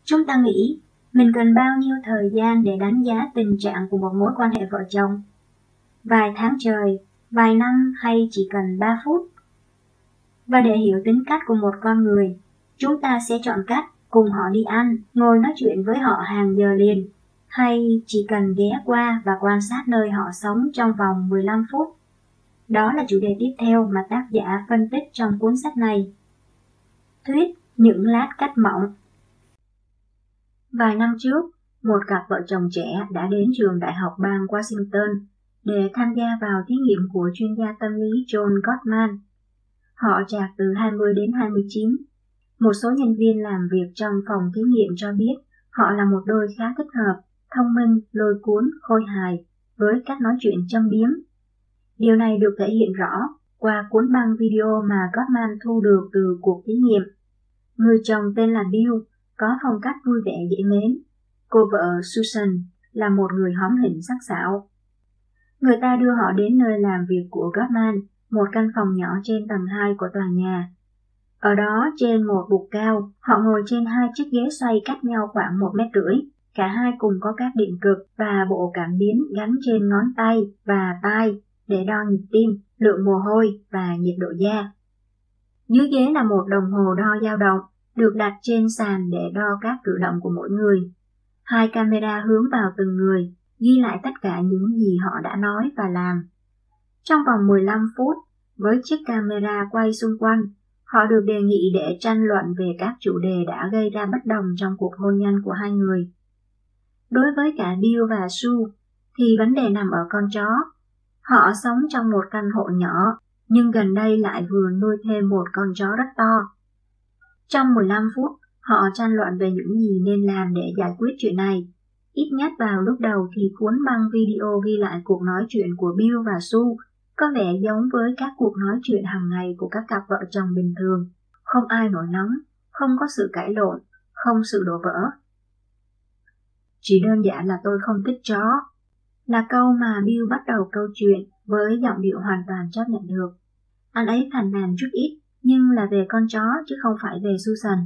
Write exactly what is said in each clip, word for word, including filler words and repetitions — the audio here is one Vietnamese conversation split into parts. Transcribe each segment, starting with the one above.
Chúng ta nghĩ mình cần bao nhiêu thời gian để đánh giá tình trạng của một mối quan hệ vợ chồng? Vài tháng trời, vài năm hay chỉ cần ba phút? Và để hiểu tính cách của một con người, chúng ta sẽ chọn cách cùng họ đi ăn, ngồi nói chuyện với họ hàng giờ liền, hay chỉ cần ghé qua và quan sát nơi họ sống trong vòng mười lăm phút. Đó là chủ đề tiếp theo mà tác giả phân tích trong cuốn sách này. Thuyết những lát cắt mỏng. Vài năm trước, một cặp vợ chồng trẻ đã đến trường đại học bang Washington để tham gia vào thí nghiệm của chuyên gia tâm lý John Gottman. Họ chạc từ hai mươi đến hai mươi chín. Một số nhân viên làm việc trong phòng thí nghiệm cho biết họ là một đôi khá thích hợp, thông minh, lôi cuốn, khôi hài, với cách nói chuyện châm biếm. Điều này được thể hiện rõ qua cuốn băng video mà Gottman thu được từ cuộc thí nghiệm. Người chồng tên là Bill, có phong cách vui vẻ dễ mến. Cô vợ Susan là một người hóm hỉnh sắc sảo. Người ta đưa họ đến nơi làm việc của Gottman, một căn phòng nhỏ trên tầng hai của tòa nhà. Ở đó, trên một bục cao, họ ngồi trên hai chiếc ghế xoay cách nhau khoảng một mét rưỡi. Cả hai cùng có các điện cực và bộ cảm biến gắn trên ngón tay và tai để đo nhịp tim, lượng mồ hôi và nhiệt độ da. Dưới ghế là một đồng hồ đo dao động, được đặt trên sàn để đo các cử động của mỗi người. Hai camera hướng vào từng người, ghi lại tất cả những gì họ đã nói và làm. Trong vòng mười lăm phút, với chiếc camera quay xung quanh, họ được đề nghị để tranh luận về các chủ đề đã gây ra bất đồng trong cuộc hôn nhân của hai người. Đối với cả Bill và Sue, thì vấn đề nằm ở con chó. Họ sống trong một căn hộ nhỏ, nhưng gần đây lại vừa nuôi thêm một con chó rất to. Trong mười lăm phút, họ tranh luận về những gì nên làm để giải quyết chuyện này. Ít nhất vào lúc đầu thì cuốn băng video ghi lại cuộc nói chuyện của Bill và Sue có vẻ giống với các cuộc nói chuyện hàng ngày của các cặp vợ chồng bình thường. Không ai nổi nóng, không có sự cãi lộn, không sự đổ vỡ. Chỉ đơn giản là tôi không thích chó, là câu mà Bill bắt đầu câu chuyện với giọng điệu hoàn toàn chấp nhận được. Anh ấy phàn nàn chút ít, nhưng là về con chó chứ không phải về Susan.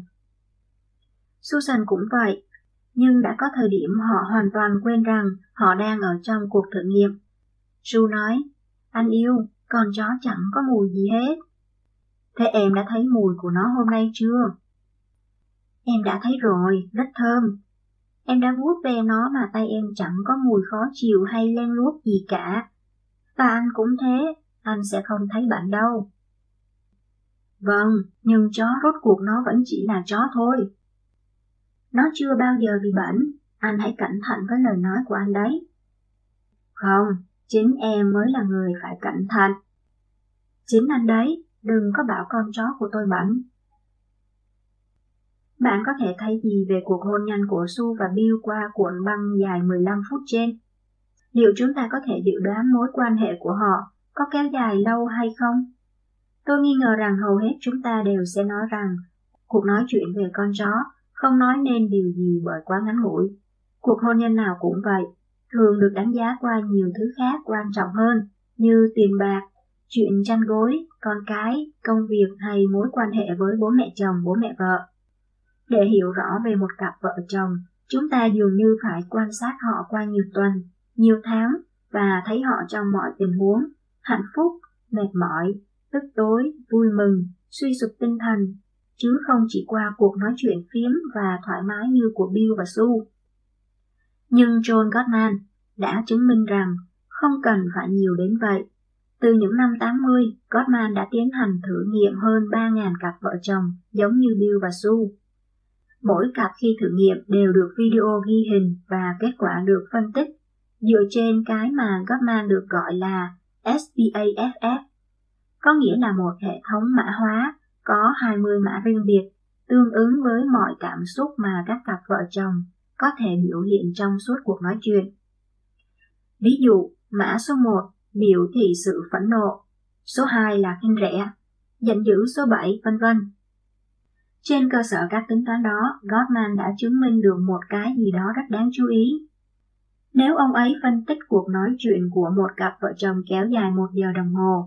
Susan cũng vậy, nhưng đã có thời điểm họ hoàn toàn quên rằng họ đang ở trong cuộc thử nghiệm. Sue nói, anh yêu, con chó chẳng có mùi gì hết. Thế em đã thấy mùi của nó hôm nay chưa? Em đã thấy rồi, rất thơm. Em đã vuốt ve nó mà tay em chẳng có mùi khó chịu hay len luốc gì cả. Và anh cũng thế, anh sẽ không thấy bẩn đâu. Vâng, nhưng chó rốt cuộc nó vẫn chỉ là chó thôi. Nó chưa bao giờ bị bẩn, anh hãy cẩn thận với lời nói của anh đấy. Không, chính em mới là người phải cẩn thận. Chính anh đấy, đừng có bảo con chó của tôi bẩn. Bạn có thể thấy gì về cuộc hôn nhân của Sue và Bill qua cuộn băng dài mười lăm phút trên? Liệu chúng ta có thể dự đoán mối quan hệ của họ có kéo dài lâu hay không? Tôi nghi ngờ rằng hầu hết chúng ta đều sẽ nói rằng cuộc nói chuyện về con chó không nói nên điều gì bởi quá ngắn ngủi. Cuộc hôn nhân nào cũng vậy, thường được đánh giá qua nhiều thứ khác quan trọng hơn như tiền bạc, chuyện chăn gối, con cái, công việc hay mối quan hệ với bố mẹ chồng, bố mẹ vợ. Để hiểu rõ về một cặp vợ chồng, chúng ta dường như phải quan sát họ qua nhiều tuần, nhiều tháng và thấy họ trong mọi tình huống, hạnh phúc, mệt mỏi, tức tối, vui mừng, suy sụp tinh thần, chứ không chỉ qua cuộc nói chuyện phiếm và thoải mái như của Bill và Sue. Nhưng John Gottman đã chứng minh rằng không cần phải nhiều đến vậy. Từ những năm tám mươi, Gottman đã tiến hành thử nghiệm hơn ba nghìn cặp vợ chồng giống như Bill và Sue. Mỗi cặp khi thử nghiệm đều được video ghi hình và kết quả được phân tích dựa trên cái mà Gottman được gọi là ét pê a ép ép, có nghĩa là một hệ thống mã hóa có hai mươi mã riêng biệt, tương ứng với mọi cảm xúc mà các cặp vợ chồng có thể biểu hiện trong suốt cuộc nói chuyện. Ví dụ, mã số một biểu thị sự phẫn nộ, số hai là khinh rẻ, giận dữ số bảy, vân vân. Trên cơ sở các tính toán đó, Gottman đã chứng minh được một cái gì đó rất đáng chú ý. Nếu ông ấy phân tích cuộc nói chuyện của một cặp vợ chồng kéo dài một giờ đồng hồ,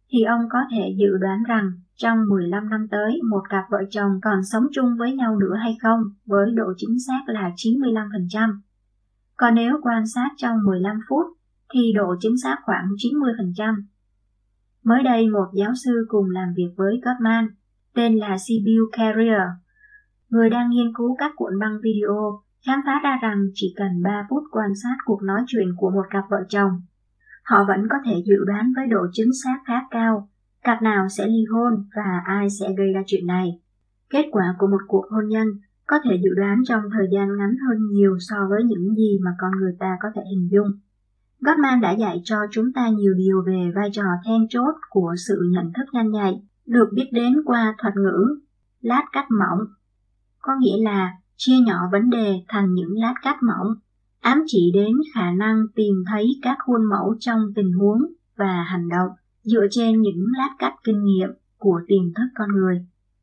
thì ông có thể dự đoán rằng trong mười lăm năm tới một cặp vợ chồng còn sống chung với nhau nữa hay không với độ chính xác là chín mươi lăm phần trăm. Còn nếu quan sát trong mười lăm phút thì độ chính xác khoảng chín mươi phần trăm. Mới đây một giáo sư cùng làm việc với Gottman, tên là Sibyl Carrier, người đang nghiên cứu các cuộn băng video, khám phá ra rằng chỉ cần ba phút quan sát cuộc nói chuyện của một cặp vợ chồng, họ vẫn có thể dự đoán với độ chính xác khá cao cặp nào sẽ ly hôn và ai sẽ gây ra chuyện này. Kết quả của một cuộc hôn nhân có thể dự đoán trong thời gian ngắn hơn nhiều so với những gì mà con người ta có thể hình dung. Gottman đã dạy cho chúng ta nhiều điều về vai trò then chốt của sự nhận thức nhanh nhạy, được biết đến qua thuật ngữ lát cắt mỏng, có nghĩa là chia nhỏ vấn đề thành những lát cắt mỏng, ám chỉ đến khả năng tìm thấy các khuôn mẫu trong tình huống và hành động dựa trên những lát cắt kinh nghiệm của tiềm thức con người.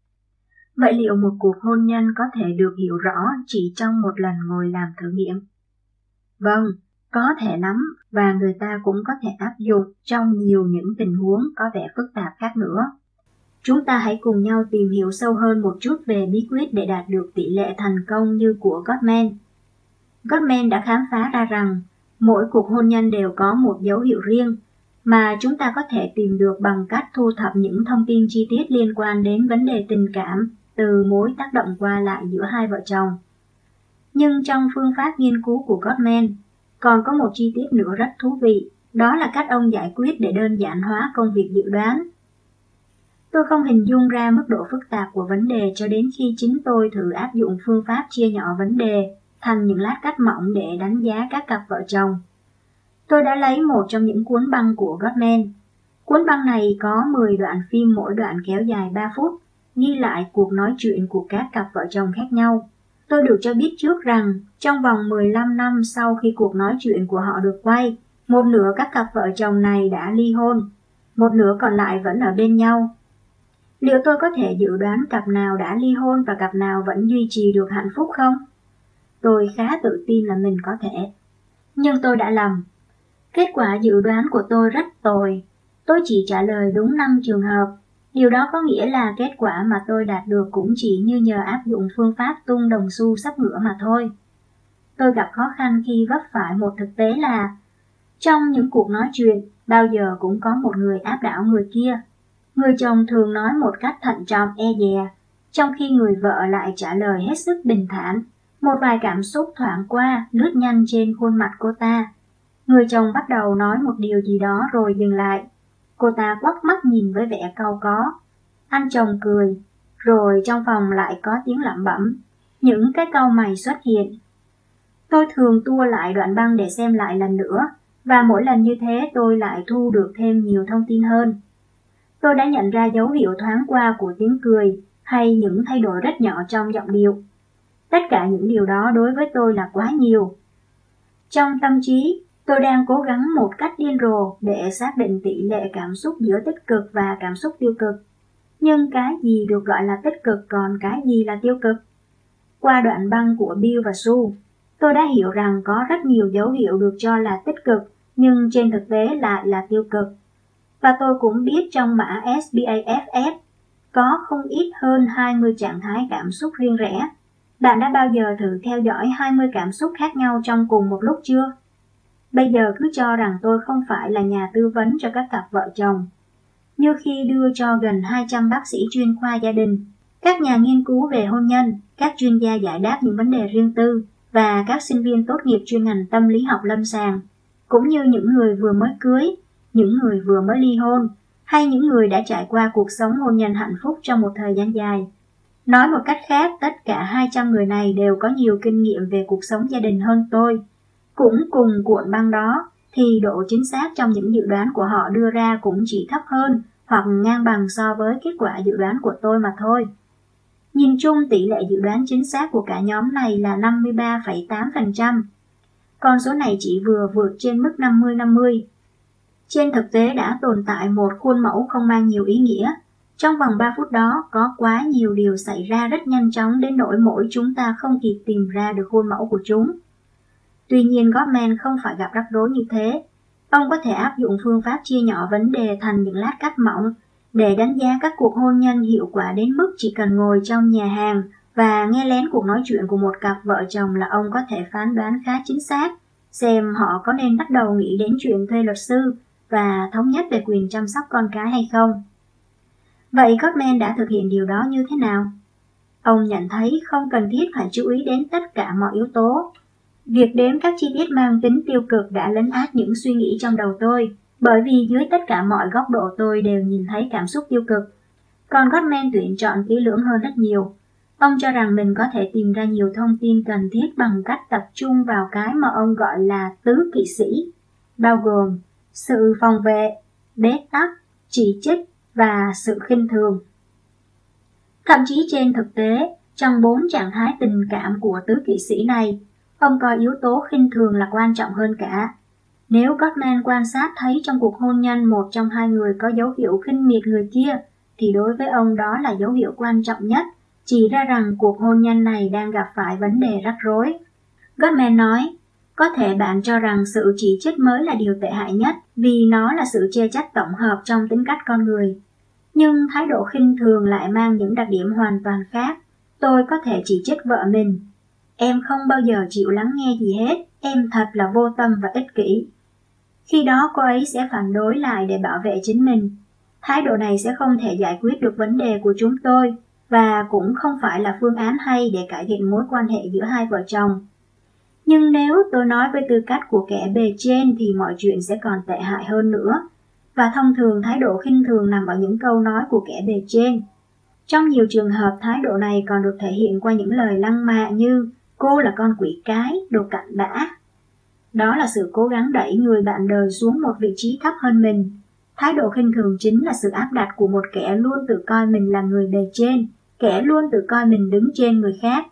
Vậy liệu một cuộc hôn nhân có thể được hiểu rõ chỉ trong một lần ngồi làm thử nghiệm? Vâng, có thể lắm, và người ta cũng có thể áp dụng trong nhiều những tình huống có vẻ phức tạp khác nữa. Chúng ta hãy cùng nhau tìm hiểu sâu hơn một chút về bí quyết để đạt được tỷ lệ thành công như của Gottman. Gottman đã khám phá ra rằng mỗi cuộc hôn nhân đều có một dấu hiệu riêng mà chúng ta có thể tìm được bằng cách thu thập những thông tin chi tiết liên quan đến vấn đề tình cảm từ mối tác động qua lại giữa hai vợ chồng. Nhưng trong phương pháp nghiên cứu của Gottman, còn có một chi tiết nữa rất thú vị, đó là cách ông giải quyết để đơn giản hóa công việc dự đoán. Tôi không hình dung ra mức độ phức tạp của vấn đề cho đến khi chính tôi thử áp dụng phương pháp chia nhỏ vấn đề thành những lát cắt mỏng để đánh giá các cặp vợ chồng. Tôi đã lấy một trong những cuốn băng của Gottman. Cuốn băng này có mười đoạn phim, mỗi đoạn kéo dài ba phút, ghi lại cuộc nói chuyện của các cặp vợ chồng khác nhau. Tôi được cho biết trước rằng trong vòng mười lăm năm sau khi cuộc nói chuyện của họ được quay, một nửa các cặp vợ chồng này đã ly hôn, một nửa còn lại vẫn ở bên nhau. Liệu tôi có thể dự đoán cặp nào đã ly hôn và cặp nào vẫn duy trì được hạnh phúc không? Tôi khá tự tin là mình có thể. Nhưng tôi đã lầm. Kết quả dự đoán của tôi rất tồi. Tôi chỉ trả lời đúng năm trường hợp. Điều đó có nghĩa là kết quả mà tôi đạt được cũng chỉ như nhờ áp dụng phương pháp tung đồng xu sắp ngửa mà thôi. Tôi gặp khó khăn khi vấp phải một thực tế là trong những cuộc nói chuyện, bao giờ cũng có một người áp đảo người kia. Người chồng thường nói một cách thận trọng e dè, trong khi người vợ lại trả lời hết sức bình thản. Một vài cảm xúc thoảng qua, lướt nhanh trên khuôn mặt cô ta. Người chồng bắt đầu nói một điều gì đó rồi dừng lại. Cô ta quắc mắt nhìn với vẻ cau có. Anh chồng cười, rồi trong phòng lại có tiếng lẩm bẩm. Những cái cau mày xuất hiện. Tôi thường tua lại đoạn băng để xem lại lần nữa, và mỗi lần như thế tôi lại thu được thêm nhiều thông tin hơn. Tôi đã nhận ra dấu hiệu thoáng qua của tiếng cười hay những thay đổi rất nhỏ trong giọng điệu. Tất cả những điều đó đối với tôi là quá nhiều. Trong tâm trí, tôi đang cố gắng một cách điên rồ để xác định tỷ lệ cảm xúc giữa tích cực và cảm xúc tiêu cực. Nhưng cái gì được gọi là tích cực còn cái gì là tiêu cực? Qua đoạn băng của Bill và Sue, tôi đã hiểu rằng có rất nhiều dấu hiệu được cho là tích cực nhưng trên thực tế lại là tiêu cực. Và tôi cũng biết trong mã ét bê a ép ép có không ít hơn hai mươi trạng thái cảm xúc riêng rẽ. Bạn đã bao giờ thử theo dõi hai mươi cảm xúc khác nhau trong cùng một lúc chưa? Bây giờ cứ cho rằng tôi không phải là nhà tư vấn cho các cặp vợ chồng. Như khi đưa cho gần hai trăm bác sĩ chuyên khoa gia đình, các nhà nghiên cứu về hôn nhân, các chuyên gia giải đáp những vấn đề riêng tư và các sinh viên tốt nghiệp chuyên ngành tâm lý học lâm sàng, cũng như những người vừa mới cưới, những người vừa mới ly hôn, hay những người đã trải qua cuộc sống hôn nhân hạnh phúc trong một thời gian dài. Nói một cách khác, tất cả hai trăm người này đều có nhiều kinh nghiệm về cuộc sống gia đình hơn tôi. Cũng cùng cuộn băng đó, thì độ chính xác trong những dự đoán của họ đưa ra cũng chỉ thấp hơn hoặc ngang bằng so với kết quả dự đoán của tôi mà thôi. Nhìn chung, tỷ lệ dự đoán chính xác của cả nhóm này là năm mươi ba phẩy tám phần trăm. Con số này chỉ vừa vượt trên mức năm mươi năm mươi. Trên thực tế đã tồn tại một khuôn mẫu không mang nhiều ý nghĩa. Trong vòng ba phút đó có quá nhiều điều xảy ra rất nhanh chóng đến nỗi mỗi chúng ta không kịp tìm ra được khuôn mẫu của chúng. Tuy nhiên Gottman không phải gặp rắc rối như thế. Ông có thể áp dụng phương pháp chia nhỏ vấn đề thành những lát cắt mỏng để đánh giá các cuộc hôn nhân hiệu quả đến mức chỉ cần ngồi trong nhà hàng và nghe lén cuộc nói chuyện của một cặp vợ chồng là ông có thể phán đoán khá chính xác xem họ có nên bắt đầu nghĩ đến chuyện thuê luật sư và thống nhất về quyền chăm sóc con cái hay không. Vậy Gottman đã thực hiện điều đó như thế nào? Ông nhận thấy không cần thiết phải chú ý đến tất cả mọi yếu tố. Việc đếm các chi tiết mang tính tiêu cực đã lấn át những suy nghĩ trong đầu tôi, bởi vì dưới tất cả mọi góc độ tôi đều nhìn thấy cảm xúc tiêu cực. Còn Gottman tuyển chọn kỹ lưỡng hơn rất nhiều. Ông cho rằng mình có thể tìm ra nhiều thông tin cần thiết bằng cách tập trung vào cái mà ông gọi là tứ kỵ sĩ, bao gồm sự phòng vệ, bế tắc, chỉ trích và sự khinh thường. Thậm chí trên thực tế, trong bốn trạng thái tình cảm của tứ kỵ sĩ này, ông coi yếu tố khinh thường là quan trọng hơn cả. Nếu Gottman quan sát thấy trong cuộc hôn nhân một trong hai người có dấu hiệu khinh miệt người kia, thì đối với ông đó là dấu hiệu quan trọng nhất, chỉ ra rằng cuộc hôn nhân này đang gặp phải vấn đề rắc rối. Gottman nói, có thể bạn cho rằng sự chỉ trích mới là điều tệ hại nhất vì nó là sự chê trách tổng hợp trong tính cách con người. Nhưng thái độ khinh thường lại mang những đặc điểm hoàn toàn khác. Tôi có thể chỉ trích vợ mình. Em không bao giờ chịu lắng nghe gì hết, em thật là vô tâm và ích kỷ. Khi đó cô ấy sẽ phản đối lại để bảo vệ chính mình. Thái độ này sẽ không thể giải quyết được vấn đề của chúng tôi và cũng không phải là phương án hay để cải thiện mối quan hệ giữa hai vợ chồng. Nhưng nếu tôi nói với tư cách của kẻ bề trên thì mọi chuyện sẽ còn tệ hại hơn nữa. Và thông thường thái độ khinh thường nằm ở những câu nói của kẻ bề trên. Trong nhiều trường hợp thái độ này còn được thể hiện qua những lời lăng mạ như cô là con quỷ cái, đồ cặn bã. Đó là sự cố gắng đẩy người bạn đời xuống một vị trí thấp hơn mình. Thái độ khinh thường chính là sự áp đặt của một kẻ luôn tự coi mình là người bề trên, kẻ luôn tự coi mình đứng trên người khác.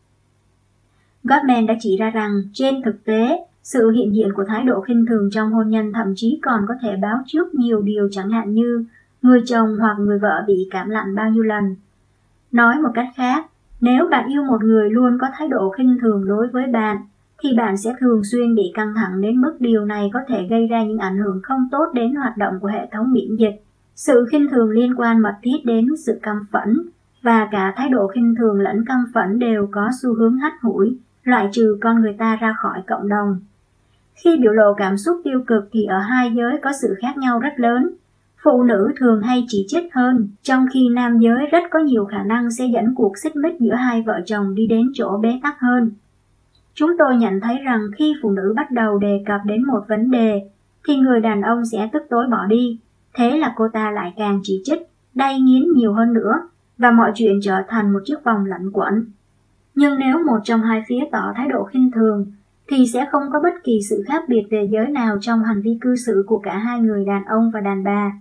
Gottman đã chỉ ra rằng trên thực tế, sự hiện diện của thái độ khinh thường trong hôn nhân thậm chí còn có thể báo trước nhiều điều, chẳng hạn như người chồng hoặc người vợ bị cảm lạnh bao nhiêu lần. Nói một cách khác, nếu bạn yêu một người luôn có thái độ khinh thường đối với bạn, thì bạn sẽ thường xuyên bị căng thẳng đến mức điều này có thể gây ra những ảnh hưởng không tốt đến hoạt động của hệ thống miễn dịch. Sự khinh thường liên quan mật thiết đến sự căm phẫn, và cả thái độ khinh thường lẫn căm phẫn đều có xu hướng hắt hủi, loại trừ con người ta ra khỏi cộng đồng. Khi biểu lộ cảm xúc tiêu cực thì ở hai giới có sự khác nhau rất lớn. Phụ nữ thường hay chỉ trích hơn, trong khi nam giới rất có nhiều khả năng sẽ dẫn cuộc xích mích giữa hai vợ chồng đi đến chỗ bế tắc hơn. Chúng tôi nhận thấy rằng khi phụ nữ bắt đầu đề cập đến một vấn đề, thì người đàn ông sẽ tức tối bỏ đi. Thế là cô ta lại càng chỉ trích, đay nghiến nhiều hơn nữa, và mọi chuyện trở thành một chiếc vòng luẩn quẩn. Nhưng nếu một trong hai phía tỏ thái độ khinh thường, thì sẽ không có bất kỳ sự khác biệt về giới nào trong hành vi cư xử của cả hai người đàn ông và đàn bà.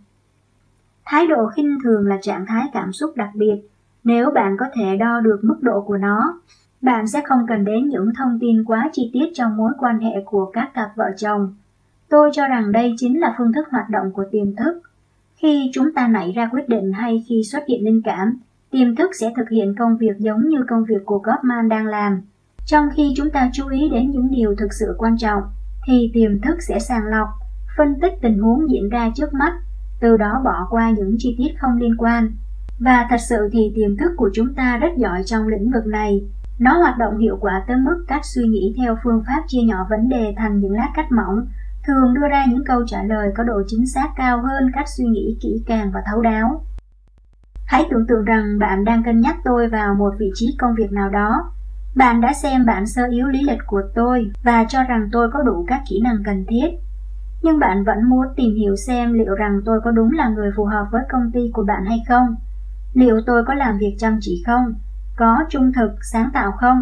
Thái độ khinh thường là trạng thái cảm xúc đặc biệt. Nếu bạn có thể đo được mức độ của nó, bạn sẽ không cần đến những thông tin quá chi tiết trong mối quan hệ của các cặp vợ chồng. Tôi cho rằng đây chính là phương thức hoạt động của tiềm thức. Khi chúng ta nảy ra quyết định hay khi xuất hiện linh cảm, tiềm thức sẽ thực hiện công việc giống như công việc của Gottman đang làm. Trong khi chúng ta chú ý đến những điều thực sự quan trọng, thì tiềm thức sẽ sàng lọc, phân tích tình huống diễn ra trước mắt, từ đó bỏ qua những chi tiết không liên quan. Và thật sự thì tiềm thức của chúng ta rất giỏi trong lĩnh vực này. Nó hoạt động hiệu quả tới mức cách suy nghĩ theo phương pháp chia nhỏ vấn đề thành những lát cắt mỏng, thường đưa ra những câu trả lời có độ chính xác cao hơn cách suy nghĩ kỹ càng và thấu đáo. Hãy tưởng tượng rằng bạn đang cân nhắc tôi vào một vị trí công việc nào đó. Bạn đã xem bản sơ yếu lý lịch của tôi và cho rằng tôi có đủ các kỹ năng cần thiết. Nhưng bạn vẫn muốn tìm hiểu xem liệu rằng tôi có đúng là người phù hợp với công ty của bạn hay không? Liệu tôi có làm việc chăm chỉ không? Có trung thực, sáng tạo không?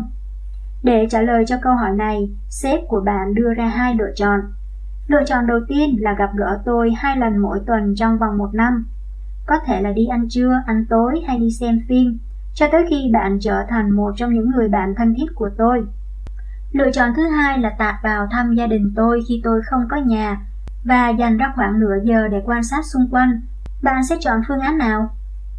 Để trả lời cho câu hỏi này, sếp của bạn đưa ra hai lựa chọn. Lựa chọn đầu tiên là gặp gỡ tôi hai lần mỗi tuần trong vòng một năm. Có thể là đi ăn trưa, ăn tối hay đi xem phim, cho tới khi bạn trở thành một trong những người bạn thân thiết của tôi. Lựa chọn thứ hai là tạt vào thăm gia đình tôi khi tôi không có nhà và dành ra khoảng nửa giờ để quan sát xung quanh. Bạn sẽ chọn phương án nào?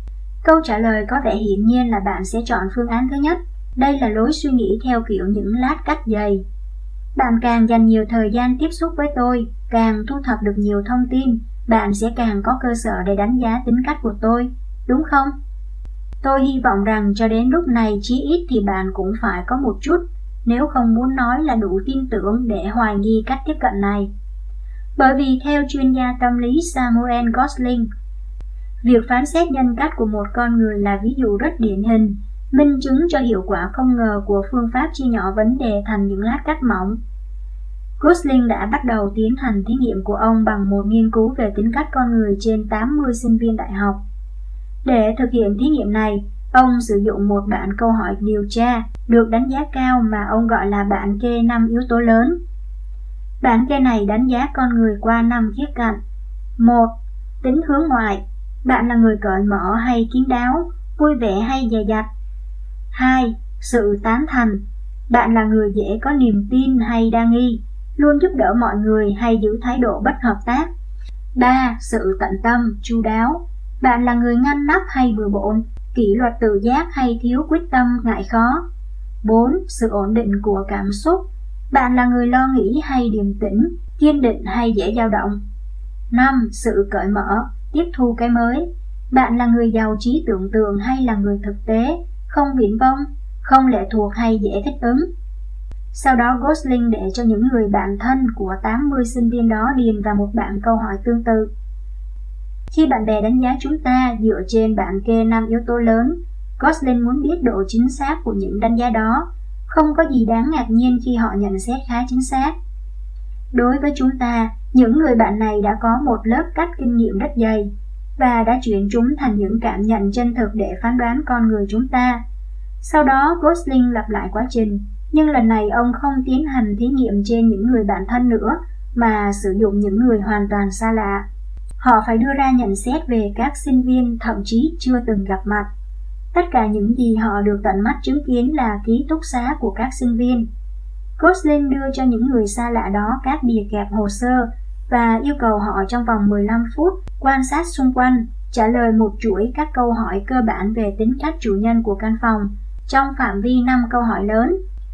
Câu trả lời có vẻ hiển nhiên là bạn sẽ chọn phương án thứ nhất. Đây là lối suy nghĩ theo kiểu những lát cắt dày. Bạn càng dành nhiều thời gian tiếp xúc với tôi, càng thu thập được nhiều thông tin, bạn sẽ càng có cơ sở để đánh giá tính cách của tôi, đúng không? Tôi hy vọng rằng cho đến lúc này chí ít thì bạn cũng phải có một chút, nếu không muốn nói là đủ tin tưởng để hoài nghi cách tiếp cận này. Bởi vì theo chuyên gia tâm lý Samuel Gosling, việc phán xét nhân cách của một con người là ví dụ rất điển hình, minh chứng cho hiệu quả không ngờ của phương pháp chia nhỏ vấn đề thành những lát cắt mỏng. Gosling đã bắt đầu tiến hành thí nghiệm của ông bằng một nghiên cứu về tính cách con người trên tám mươi sinh viên đại học. Để thực hiện thí nghiệm này, ông sử dụng một bảng câu hỏi điều tra được đánh giá cao mà ông gọi là bảng kê năm yếu tố lớn. Bảng kê này đánh giá con người qua năm khía cạnh. một. Tính hướng ngoại. Bạn là người cởi mở hay kín đáo, vui vẻ hay dè dặt. hai. Sự tán thành. Bạn là người dễ có niềm tin hay đa nghi, luôn giúp đỡ mọi người hay giữ thái độ bất hợp tác. ba. Sự tận tâm, chu đáo. Bạn là người ngăn nắp hay bừa bộn, kỷ luật tự giác hay thiếu quyết tâm, ngại khó. bốn. Sự ổn định của cảm xúc. Bạn là người lo nghĩ hay điềm tĩnh, kiên định hay dễ dao động. năm. Sự cởi mở, tiếp thu cái mới. Bạn là người giàu trí tưởng tượng hay là người thực tế, không viển vông, không lệ thuộc hay dễ thích ứng. Sau đó Gosling để cho những người bạn thân của tám mươi sinh viên đó điền vào một bảng câu hỏi tương tự. Khi bạn bè đánh giá chúng ta dựa trên bảng kê năm yếu tố lớn, Gosling muốn biết độ chính xác của những đánh giá đó. Không có gì đáng ngạc nhiên khi họ nhận xét khá chính xác. Đối với chúng ta, những người bạn này đã có một lớp cách kinh nghiệm rất dày và đã chuyển chúng thành những cảm nhận chân thực để phán đoán con người chúng ta. Sau đó Gosling lặp lại quá trình, nhưng lần này ông không tiến hành thí nghiệm trên những người bạn thân nữa mà sử dụng những người hoàn toàn xa lạ. Họ phải đưa ra nhận xét về các sinh viên thậm chí chưa từng gặp mặt. Tất cả những gì họ được tận mắt chứng kiến là ký túc xá của các sinh viên. Gosling đưa cho những người xa lạ đó các bìa kẹp hồ sơ và yêu cầu họ trong vòng mười lăm phút quan sát xung quanh, trả lời một chuỗi các câu hỏi cơ bản về tính cách chủ nhân của căn phòng trong phạm vi năm câu hỏi lớn.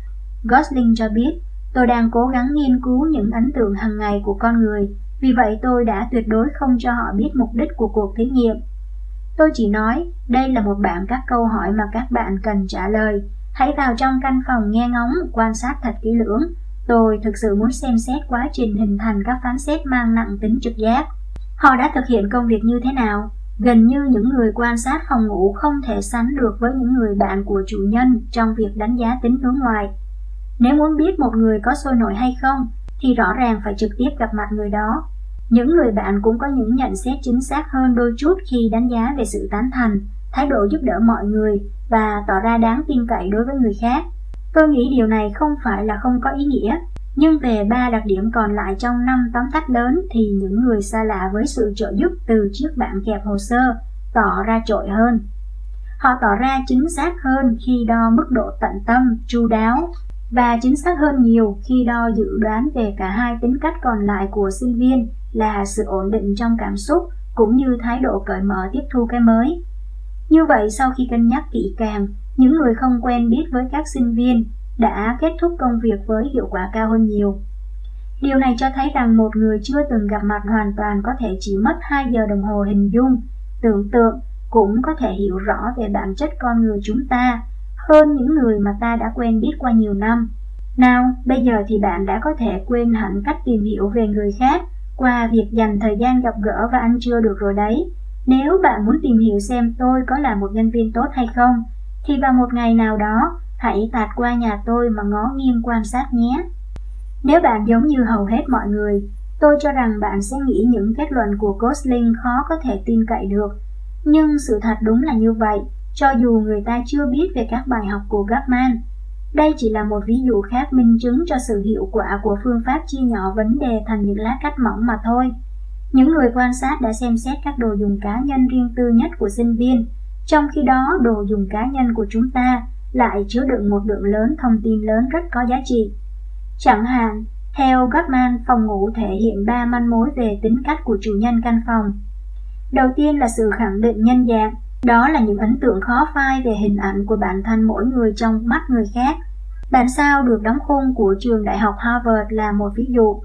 Gosling cho biết, tôi đang cố gắng nghiên cứu những ấn tượng hàng ngày của con người, vì vậy tôi đã tuyệt đối không cho họ biết mục đích của cuộc thí nghiệm. Tôi chỉ nói, đây là một bảng các câu hỏi mà các bạn cần trả lời. Hãy vào trong căn phòng nghe ngóng, quan sát thật kỹ lưỡng. Tôi thực sự muốn xem xét quá trình hình thành các phán xét mang nặng tính trực giác. Họ đã thực hiện công việc như thế nào? Gần như những người quan sát phòng ngủ không thể sánh được với những người bạn của chủ nhân trong việc đánh giá tính hướng ngoại. Nếu muốn biết một người có sôi nổi hay không, thì rõ ràng phải trực tiếp gặp mặt người đó. Những người bạn cũng có những nhận xét chính xác hơn đôi chút khi đánh giá về sự tán thành, thái độ giúp đỡ mọi người và tỏ ra đáng tin cậy đối với người khác. Tôi nghĩ điều này không phải là không có ý nghĩa, nhưng về ba đặc điểm còn lại trong năm tóm tắt lớn thì những người xa lạ với sự trợ giúp từ chiếc bảng kẹp hồ sơ tỏ ra trội hơn. Họ tỏ ra chính xác hơn khi đo mức độ tận tâm, chu đáo, và chính xác hơn nhiều khi đo dự đoán về cả hai tính cách còn lại của sinh viên là sự ổn định trong cảm xúc cũng như thái độ cởi mở tiếp thu cái mới. Như vậy, sau khi cân nhắc kỹ càng, những người không quen biết với các sinh viên đã kết thúc công việc với hiệu quả cao hơn nhiều. Điều này cho thấy rằng một người chưa từng gặp mặt hoàn toàn có thể chỉ mất hai giờ đồng hồ hình dung, tưởng tượng, cũng có thể hiểu rõ về bản chất con người chúng ta hơn những người mà ta đã quen biết qua nhiều năm. Nào, bây giờ thì bạn đã có thể quên hẳn cách tìm hiểu về người khác qua việc dành thời gian gặp gỡ và ăn trưa được rồi đấy. Nếu bạn muốn tìm hiểu xem tôi có là một nhân viên tốt hay không, thì vào một ngày nào đó, hãy tạt qua nhà tôi mà ngó nghiêng quan sát nhé. Nếu bạn giống như hầu hết mọi người, tôi cho rằng bạn sẽ nghĩ những kết luận của Gosling khó có thể tin cậy được. Nhưng sự thật đúng là như vậy, cho dù người ta chưa biết về các bài học của Gottman. Đây chỉ là một ví dụ khác minh chứng cho sự hiệu quả của phương pháp chia nhỏ vấn đề thành những lát cắt mỏng mà thôi. Những người quan sát đã xem xét các đồ dùng cá nhân riêng tư nhất của sinh viên, trong khi đó đồ dùng cá nhân của chúng ta lại chứa đựng một lượng lớn thông tin lớn rất có giá trị. Chẳng hạn, theo Gottman, phòng ngủ thể hiện ba manh mối về tính cách của chủ nhân căn phòng. Đầu tiên là sự khẳng định nhân dạng, đó là những ấn tượng khó phai về hình ảnh của bản thân mỗi người trong mắt người khác. Bản sao được đóng khung của trường đại học Harvard là một ví dụ.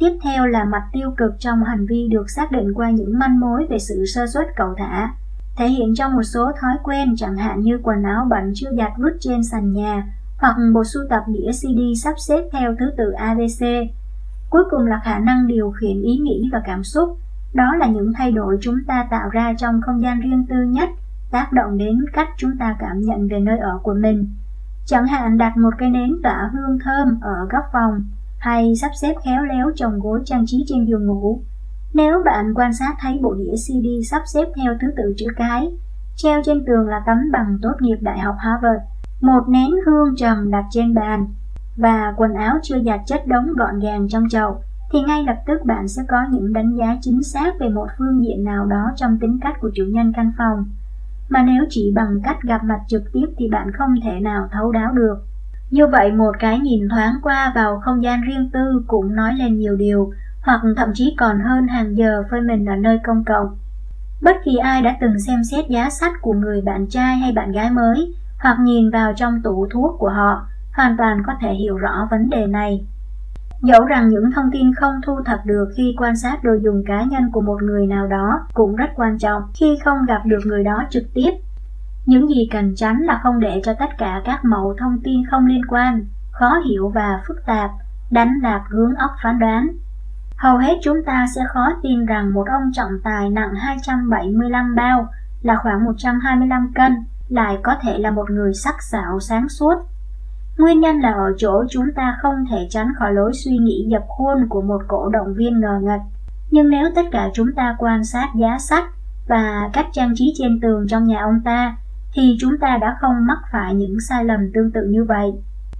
Tiếp theo là mặt tiêu cực trong hành vi được xác định qua những manh mối về sự sơ suất cẩu thả, thể hiện trong một số thói quen chẳng hạn như quần áo bẩn chưa giặt vứt trên sàn nhà, hoặc một sưu tập đĩa xê đê sắp xếp theo thứ tự a bê xê. Cuối cùng là khả năng điều khiển ý nghĩ và cảm xúc. Đó là những thay đổi chúng ta tạo ra trong không gian riêng tư nhất, tác động đến cách chúng ta cảm nhận về nơi ở của mình. Chẳng hạn đặt một cây nến tỏa hương thơm ở góc phòng, hay sắp xếp khéo léo chồng gối trang trí trên giường ngủ. Nếu bạn quan sát thấy bộ đĩa xê đê sắp xếp theo thứ tự chữ cái, treo trên tường là tấm bằng tốt nghiệp Đại học Harvard, một nén hương trầm đặt trên bàn, và quần áo chưa giặt chất đống gọn gàng trong chậu, thì ngay lập tức bạn sẽ có những đánh giá chính xác về một phương diện nào đó trong tính cách của chủ nhân căn phòng. Mà nếu chỉ bằng cách gặp mặt trực tiếp thì bạn không thể nào thấu đáo được. Như vậy, một cái nhìn thoáng qua vào không gian riêng tư cũng nói lên nhiều điều, hoặc thậm chí còn hơn hàng giờ phơi mình ở nơi công cộng. Bất kỳ ai đã từng xem xét giá sách của người bạn trai hay bạn gái mới, hoặc nhìn vào trong tủ thuốc của họ, hoàn toàn có thể hiểu rõ vấn đề này. Dẫu rằng những thông tin không thu thập được khi quan sát đồ dùng cá nhân của một người nào đó cũng rất quan trọng khi không gặp được người đó trực tiếp. Những gì cần tránh là không để cho tất cả các mẩu thông tin không liên quan, khó hiểu và phức tạp, đánh lạc hướng óc phán đoán. Hầu hết chúng ta sẽ khó tin rằng một ông trọng tài nặng hai trăm bảy mươi lăm bao, là khoảng một trăm hai mươi lăm cân, lại có thể là một người sắc sảo sáng suốt. Nguyên nhân là ở chỗ chúng ta không thể tránh khỏi lối suy nghĩ dập khuôn của một cổ động viên ngờ nghệch. Nhưng nếu tất cả chúng ta quan sát giá sách và cách trang trí trên tường trong nhà ông ta, thì chúng ta đã không mắc phải những sai lầm tương tự như vậy.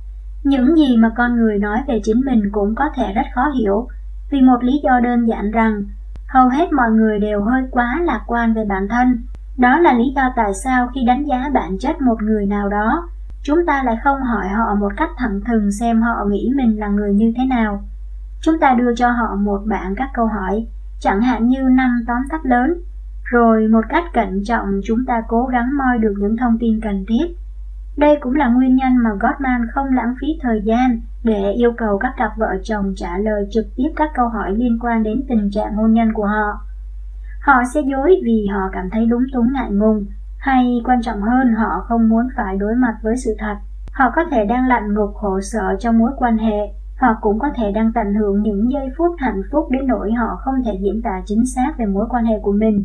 Những gì mà con người nói về chính mình cũng có thể rất khó hiểu, vì một lý do đơn giản rằng hầu hết mọi người đều hơi quá lạc quan về bản thân. Đó là lý do tại sao khi đánh giá bản chất một người nào đó, chúng ta lại không hỏi họ một cách thẳng thừng xem họ nghĩ mình là người như thế nào. Chúng ta đưa cho họ một bảng các câu hỏi, chẳng hạn như năm tóm tắt lớn, rồi một cách cẩn trọng chúng ta cố gắng moi được những thông tin cần thiết. Đây cũng là nguyên nhân mà Gottman không lãng phí thời gian để yêu cầu các cặp vợ chồng trả lời trực tiếp các câu hỏi liên quan đến tình trạng hôn nhân của họ. Họ sẽ dối vì họ cảm thấy lúng túng ngại ngùng, hay quan trọng hơn họ không muốn phải đối mặt với sự thật. Họ có thể đang lặn ngục khổ sở trong mối quan hệ, họ cũng có thể đang tận hưởng những giây phút hạnh phúc đến nỗi họ không thể diễn tả chính xác về mối quan hệ của mình.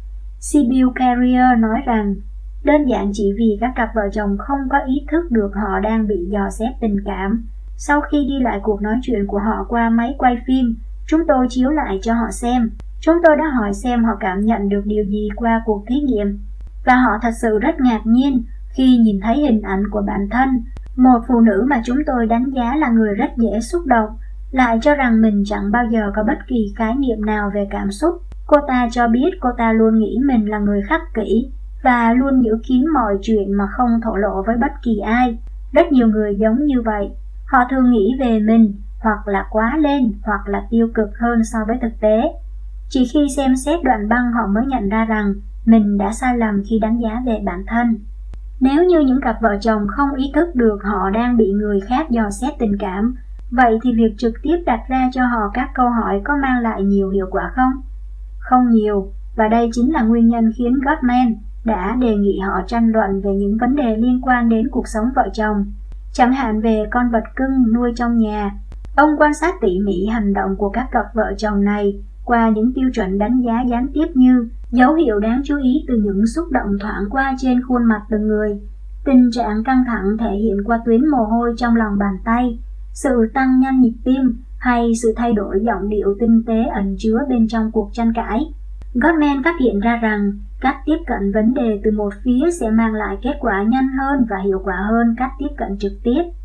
Sibyl Carrier nói rằng, đơn giản chỉ vì các cặp vợ chồng không có ý thức được họ đang bị dò xét tình cảm. Sau khi ghi lại cuộc nói chuyện của họ qua máy quay phim, chúng tôi chiếu lại cho họ xem. Chúng tôi đã hỏi xem họ cảm nhận được điều gì qua cuộc thí nghiệm. Và họ thật sự rất ngạc nhiên khi nhìn thấy hình ảnh của bản thân, một phụ nữ mà chúng tôi đánh giá là người rất dễ xúc động, lại cho rằng mình chẳng bao giờ có bất kỳ khái niệm nào về cảm xúc. Cô ta cho biết cô ta luôn nghĩ mình là người khắc kỷ và luôn giữ kín mọi chuyện mà không thổ lộ với bất kỳ ai. Rất nhiều người giống như vậy. Họ thường nghĩ về mình hoặc là quá lên hoặc là tiêu cực hơn so với thực tế. Chỉ khi xem xét đoạn băng họ mới nhận ra rằng mình đã sai lầm khi đánh giá về bản thân. Nếu như những cặp vợ chồng không ý thức được họ đang bị người khác dò xét tình cảm, vậy thì việc trực tiếp đặt ra cho họ các câu hỏi có mang lại nhiều hiệu quả không? Không nhiều, và đây chính là nguyên nhân khiến Gottman đã đề nghị họ tranh luận về những vấn đề liên quan đến cuộc sống vợ chồng, chẳng hạn về con vật cưng nuôi trong nhà. Ông quan sát tỉ mỉ hành động của các cặp vợ chồng này qua những tiêu chuẩn đánh giá gián tiếp như dấu hiệu đáng chú ý từ những xúc động thoảng qua trên khuôn mặt từng người, tình trạng căng thẳng thể hiện qua tuyến mồ hôi trong lòng bàn tay, sự tăng nhanh nhịp tim hay sự thay đổi giọng điệu tinh tế ẩn chứa bên trong cuộc tranh cãi. Gottman phát hiện ra rằng cách tiếp cận vấn đề từ một phía sẽ mang lại kết quả nhanh hơn và hiệu quả hơn cách tiếp cận trực tiếp.